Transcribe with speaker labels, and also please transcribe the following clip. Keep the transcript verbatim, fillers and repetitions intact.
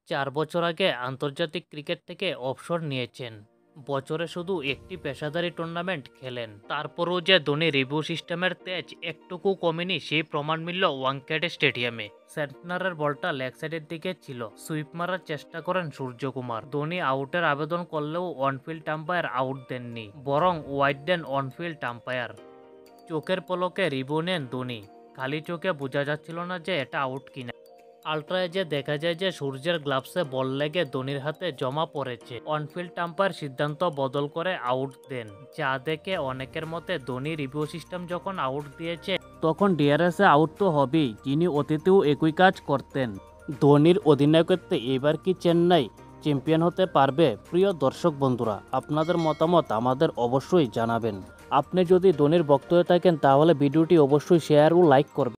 Speaker 1: চার বছর আগে আন্তর্জাতিক ক্রিকেট থেকে অবসর নিয়েছেন। বছরে শুধু একটি পেশাদারী টুর্নামেন্ট খেলেন। তারপরও যে ধোনি রিভিউ সিস্টেমের তেজ একটুকু কমেনি সেই প্রমাণ মিলল ওয়াংখেড়ে স্টেডিয়ামে। সেন্টনারের বলটা লেগ সাইডের দিকে ছিল, সুইপ মারার চেষ্টা করেন সূর্যকুমার। ধোনি আউটের আবেদন করলেও অনফিল্ড আম্পায়ার আউট দেননি, বরং ওয়াইড দেন অনফিল্ড আম্পায়ার। চোখের পলকে রিভিউ নেন ধোনি। খালি চোখে বোঝা যাচ্ছিল না যে এটা আউট কিনা। আলট্রায় যে দেখা যায় যে সূর্যের গ্লাভসে বল লেগে ধোনির হাতে জমা পড়েছে। অনফিল্ড আম্পায়ার সিদ্ধান্ত বদল করে আউট দেন, যা দেখে অনেকের মতে ধোনি রিভিউ সিস্টেম যখন আউট দিয়েছে তখন ডিআরএসে আউট তো হবেই, যিনি অতীতেও একই কাজ করতেন। ধোনির অধিনায়কত্বে এবার কি চেন্নাই চ্যাম্পিয়ন হতে পারবে? প্রিয় দর্শক বন্ধুরা, আপনাদের মতামত আমাদের অবশ্যই জানাবেন। আপনি যদি ধোনির ভক্ত হয়ে থাকেন তাহলে ভিডিওটি অবশ্যই শেয়ার ও লাইক করবেন।